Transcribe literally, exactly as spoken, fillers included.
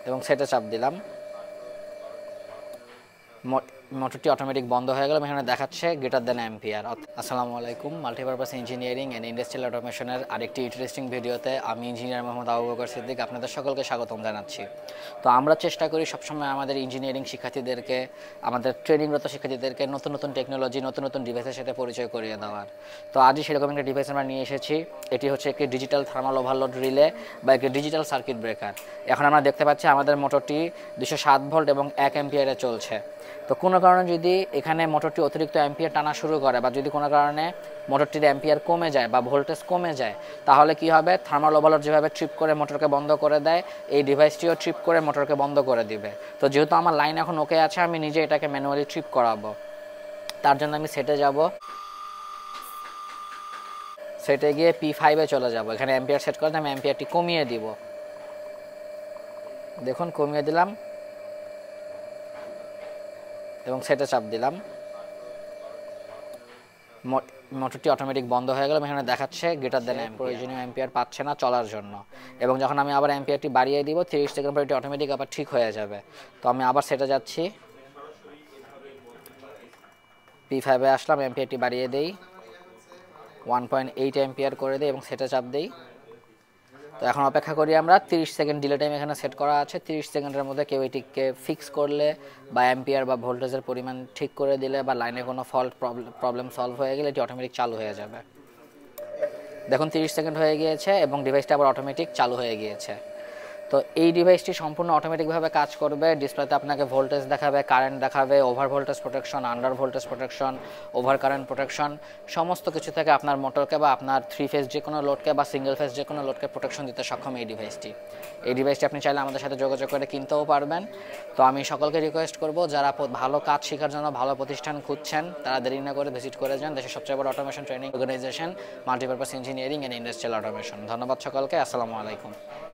এবং সেটে চাপ দিলাম, মোটরটি অটোমেটিক বন্ধ হয়ে গেল। এখানে দেখাচ্ছে গ্রেটার দেন অ্যাম্পিয়ার। আসসালামু আলাইকুম, মাল্টিপারপাস ইঞ্জিনিয়ারিং অ্যান্ড ইন্ডাস্ট্রিয়াল অটোমেশনের আরেকটি ইন্টারেস্টিং ভিডিওতে আমি ইঞ্জিনিয়ার মোহাম্মদ আবু বকর সিদ্দিক আপনাদের সকলকে স্বাগতম জানাচ্ছি। তো আমরা চেষ্টা করি সবসময় আমাদের ইঞ্জিনিয়ারিং শিক্ষার্থীদেরকে, আমাদের ট্রেনিংরত শিক্ষার্থীদেরকে নতুন নতুন টেকনোলজি, নতুন নতুন ডিভাইসের সাথে পরিচয় করিয়ে দেওয়ার। তো আজই সেরকম একটা ডিভাইস আমরা নিয়ে এসেছি। এটি হচ্ছে একটি ডিজিটাল থার্মাল ওভারলোড রিলে বা একটি ডিজিটাল সার্কিট ব্রেকার। এখন আমরা দেখতে পাচ্ছি আমাদের মোটরটি দুশো সাত ভোল্ট এবং এক অ্যাম্পিয়ারে চলছে। তো কোনো কারণে যদি এখানে মোটরটি অতিরিক্ত অ্যাম্পিয়ার টানা শুরু করে বা যদি কোনো কারণে মোটরটির অ্যাম্পিয়ার কমে যায় বা ভোল্টেজ কমে যায়, তাহলে কি হবে, থার্মাল ওভারলোড যেভাবে ট্রিপ করে মোটরকে বন্ধ করে দেয়, এই ডিভাইসটিও ট্রিপ করে মোটরকে বন্ধ করে দিবে। তো যেহেতু আমার লাইন এখন ওকে আছে, আমি নিজে এটাকে ম্যানুয়ালি ট্রিপ করাবো। তার জন্য আমি সেটে যাব, সেটে গিয়ে পি ফাইভে চলে যাব। এখানে অ্যাম্পিয়ার সেট করে আমি অ্যাম্পিয়ারটি কমিয়ে দিব। দেখুন কমিয়ে দিলাম এবং সেটে চাপ দিলাম, মোটরটি অটোমেটিক বন্ধ হয়ে গেল। এখানে দেখাচ্ছে গ্রেটার দেন প্রয়োজনীয় অ্যাম্পিয়ার পাচ্ছে না চলার জন্য। এবং যখন আমি আবার অ্যাম্পিয়ারটি বাড়িয়ে দিব, তিরিশ সেকেন্ড পর এটি অটোমেটিক আবার ঠিক হয়ে যাবে। তো আমি আবার সেটে যাচ্ছি, পি ফাইভে আসলাম, অ্যাম্পিয়ারটি বাড়িয়ে দেই, ওয়ান পয়েন্ট এইট অ্যাম্পিয়ার করে দিই এবং সেটে চাপ দিই। তো এখন অপেক্ষা করি আমরা, তিরিশ সেকেন্ড ডিলে টাইম এখানে সেট করা আছে। তিরিশ সেকেন্ডের মধ্যে কেউ এটিকে ফিক্স করলে বা অ্যাম্পিয়ার বা ভোল্টেজের পরিমাণ ঠিক করে দিলে বা লাইনে কোনো ফল্ট প্রবলেম সলভ হয়ে গেলে এটি অটোমেটিক চালু হয়ে যাবে। দেখুন তিরিশ সেকেন্ড হয়ে গিয়েছে এবং ডিভাইসটা আবার অটোমেটিক চালু হয়ে গিয়েছে। তো এই ডিভাইসটি সম্পূর্ণ অটোমেটিকভাবে কাজ করবে। ডিসপ্লেতে আপনাকে ভোল্টেজ দেখাবে, কারেন্ট দেখাবে, over voltage protection, under voltage protection, over current protection, সমস্ত কিছু থেকে আপনার মোটরকে বা আপনার থ্রি ফেজ যে কোনো লোডকে বা সিঙ্গেল ফেজ যে কোনো লোডকে প্রোটেকশন দিতে সক্ষম এই ডিভাইসটি। এই ডিভাইসটি আপনি চাইলে আমাদের সাথে যোগাযোগ করে কিনতেও পারবেন। তো আমি সকলকে রিকোয়েস্ট করব, যারা ভালো কাজ শেখার জন্য ভালো প্রতিষ্ঠান খুঁজছেন, তারা দেরি না করে ভিজিট করে যান দেশের সবচেয়ে বড় automation training organisation multipurpose engineering and industrial automation. ধন্যবাদ সকলকে, আসসালামু আলাইকুম।